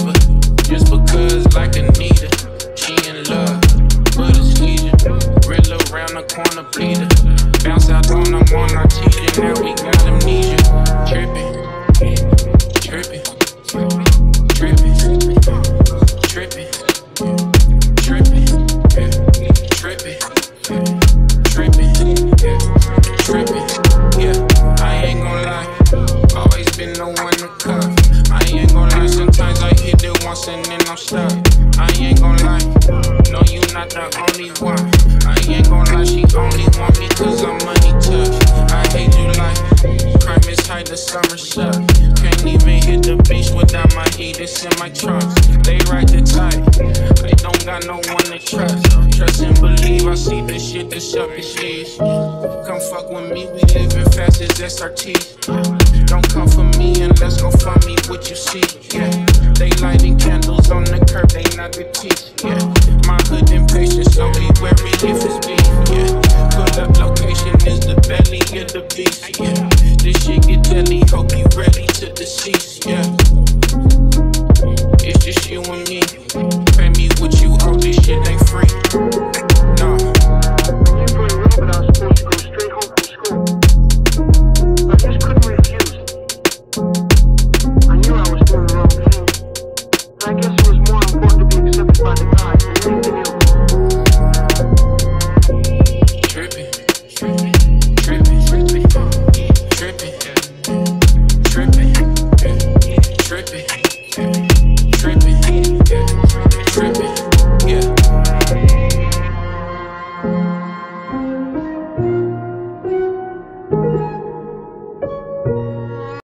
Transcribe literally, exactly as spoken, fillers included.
believer. Just because like Anita, she in love, but it's easier. Real around the corner, Peter. Bounce out on them on our teacher, now we got amnesia. Trippin', trippin', trippin', trippin', trippin', trippin', trippin', trippin'. Yeah, I ain't gon' lie, always been the one to cuff. I ain't gon' lie, sometimes I hit it once and then I'm stuck. I ain't gon' lie, no, you not the only one. I ain't gon' lie, she only want me cause I'm money tough. I hate you like crime is high, the summer suck. Can't even hit the beach without my heat, it's in my trunks. They ride the tide, I don't got no one to trust. Trust and believe, I see this shit that's up your sleeves. Come fuck with me, we living fast as S R T. Don't come for me unless go for me what you see. Yeah, they lighting candles on the curb, they not the teeth. Yeah.